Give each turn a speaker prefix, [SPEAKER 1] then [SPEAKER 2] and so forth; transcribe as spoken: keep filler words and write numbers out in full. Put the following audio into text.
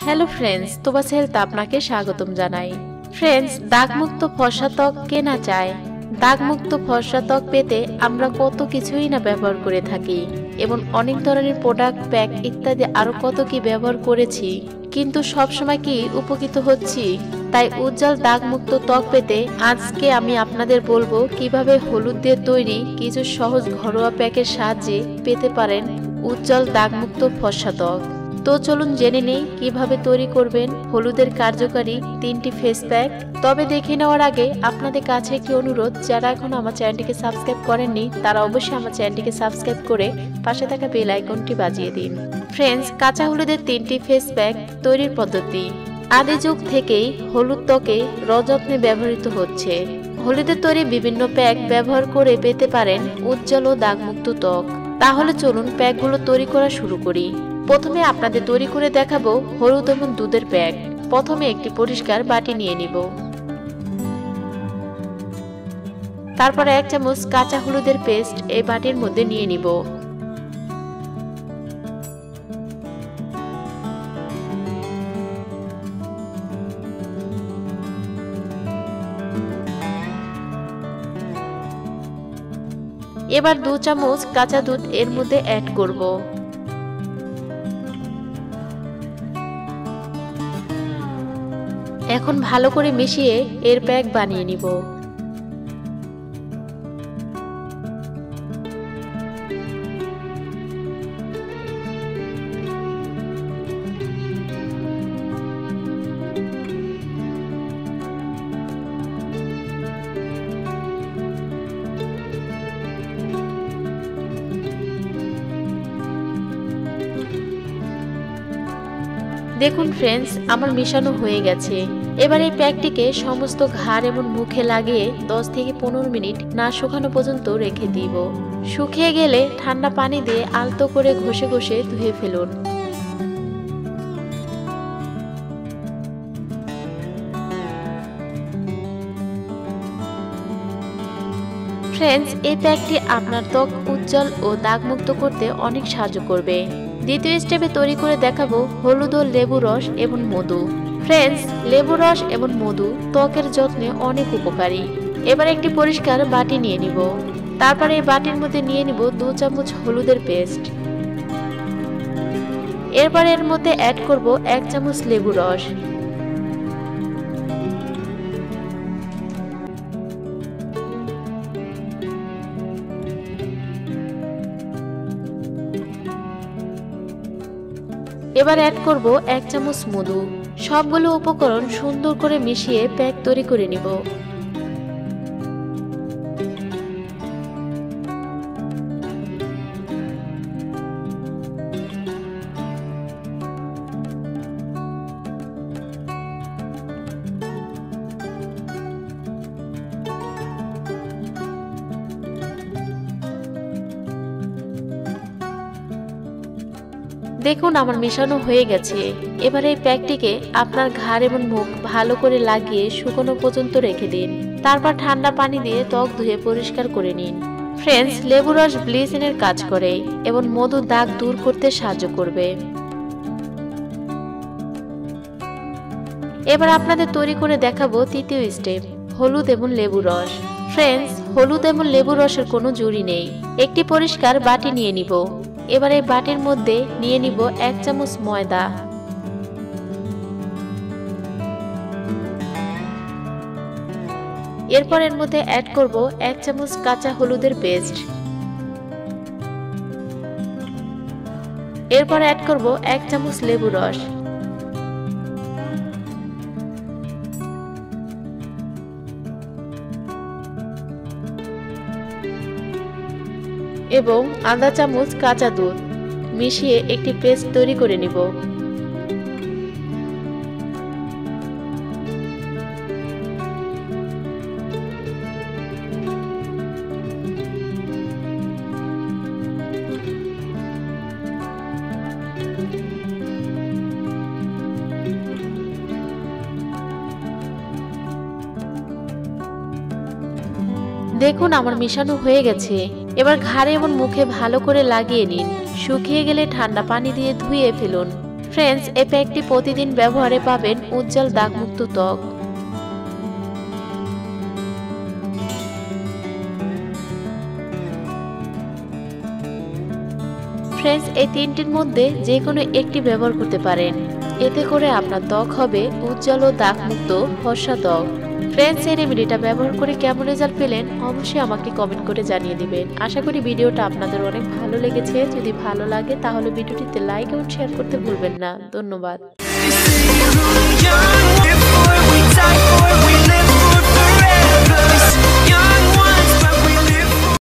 [SPEAKER 1] Hello friends, তোবাস health আপনাকে স্বাগতম জানাই। ফ্রেন্ডস, দাগমুক্ত ফর্সা ত্বক কে না চায়? দাগমুক্ত ফর্সা ত্বক পেতে আমরা কত কিছুই না ব্যবহার করে থাকি এবং অনেক ধরনের প্রোডাক্ট, প্যাক ইত্যাদি আরো কত কি ব্যবহার করেছি, কিন্তু সবসময় কি উপকৃত হচ্ছি? তাই উজ্জ্বল দাগমুক্ত ত্বক পেতে আজকে আমি আপনাদের বলবো কিভাবে হলুদ দিয়ে তৈরি কিছু সহজ ঘরোয়া প্যাকের সাহায্যে পেতে পারেন উজ্জ্বল দাগমুক্ত ফর্সা ত্বক। তো চলুন জেনে নেই কিভাবে তৈরি করবেন হলুদের কার্যকারী তিনটি ফেস প্যাক। তবে দেখে নেওয়ার আগে আপনাদের কাছে একটি অনুরোধ, যারা এখনো আমার চ্যানেলটিকে সাবস্ক্রাইব করেননি তারা অবশ্যই আমার চ্যানেলটিকে সাবস্ক্রাইব করে পাশে থাকা বেল আইকনটি বাজিয়ে দিন। ফ্রেন্ডস, কাঁচা হলুদের তিনটি ফেস প্যাক তৈরির পদ্ধতি। আদি যুগ থেকেই হলুদ ত্বকে রযত্নে ব্যবহৃত হচ্ছে। হলুদের তৈরি বিভিন্ন প্যাক ব্যবহার করে পেতে পারেন উজ্জ্বল ও দাগমুক্ত ত্বক। তাহলে চলুন প্যাকগুলো তৈরি করা শুরু করি। প্রথমে আপনাদের তৈরি করে দেখাবো হলুদ এবং দুধের প্যাক। প্রথমে একটি পরিষ্কার বাটি নিয়ে নিব। তারপরে এক চামচ কাঁচা হলুদের পেস্ট এই বাটির মধ্যে নিয়ে নিব। এবার দু চামচ কাঁচা দুধ এর মধ্যে অ্যাড করব। এখন ভালো করে মিশিয়ে এর প্যাক বানিয়ে নিব। দেখুন ফ্রেন্ডস, আমার মেশানো হয়ে গেছে। এবার এই প্যাকটিকে সমস্ত ঘাড় এবং মুখে লাগিয়ে দশ থেকে পনেরো মিনিট না শুকানো পর্যন্ত রেখে দিব। শুকিয়ে গেলে ঠান্ডা পানি দিয়ে আলতো করে ঘষে ঘষে ধুয়ে ফেলুন। ফ্রেন্ডস, এই প্যাকটি আপনার ত্বক উজ্জ্বল ও দাগমুক্ত করতে অনেক সাহায্য করবে। দ্বিতীয় স্টেপে তৈরি করে দেখাবো হলুদ ও লেবু রস এবং মধু। ফ্রেন্ডস, লেবু রস এবং মধু ত্বকের যত্নে অনেক উপকারী। এবার একটি পরিষ্কার বাটি নিয়ে নিব। তারপরে এই বাটির মধ্যে নিয়ে নিব দু চামচ হলুদের পেস্ট। এরপর এর মধ্যে অ্যাড করব এক চামচ লেবু রস। এবার অ্যাড করব এক চামচ মধু। সবগুলো উপকরণ সুন্দর করে মিশিয়ে প্যাক তৈরি করে নিব। দেখুন আমার মেশানো হয়ে গেছে। এবার এই প্যাকটিকে আপনার ঘাড় এবং মুখ ভালো করে লাগিয়ে শুকনো পর্যন্ত রেখে দিন। তারপর ঠান্ডা পানি দিয়ে ত্বক ধুয়ে পরিষ্কার করে নিন। ফ্রেন্ডস, লেবু রস ব্লিচিংয়ের কাজ করে এবং মধু দাগ দূর করতে সাহায্য করবে। এবার আপনাদের তৈরি করে দেখাবো তৃতীয় স্টেপ, হলুদ এবং লেবু রস। ফ্রেন্ডস, হলুদ এবং লেবু রসের কোনো জুড়ি নেই। একটি পরিষ্কার বাটি নিয়ে নিব। এবার এই বাটির মধ্যে নিয়ে নিব এক চামচ ময়দা। এরপর এর মধ্যে অ্যাড করব এক চামচ কাঁচা হলুদের পেস্ট। এরপর অ্যাড করব এক চামচ লেবু রস এবং আধা চামচ কাঁচা দুধ মিশিয়ে একটি পেস্ট তৈরি করে নিব। দেখুন আমার মিশানো হয়ে গেছে। এবার ঘাড়ে এবং মুখে ভালো করে লাগিয়ে নিন। শুকিয়ে গেলে ঠান্ডা পানি দিয়ে ধুয়ে ফেলুন। ফ্রেন্ডস, এই প্যাকটি প্রতিদিন ব্যবহারে পাবেন উজ্জ্বল দাগমুক্ত ত্বক। ফ্রেন্ডস, এই তিনটির মধ্যে যে কোনো একটি ব্যবহার করতে পারেন, এতে করে আপনার ত্বক হবে উজ্জ্বল ও দাগমুক্ত ফর্সা ত্বক। ফ্রেন্ডস, এই রেমেডিটা ব্যবহার করে কেমন রেজাল্ট পেলেন অবশ্যই আমাকে কমেন্ট করে জানিয়ে দিবেন। আশা করি ভিডিওটা আপনাদের অনেক ভালো লেগেছে। যদি ভালো লাগে তাহলে ভিডিওটিতে লাইক এবং শেয়ার করতে ভুলবেন না। ধন্যবাদ।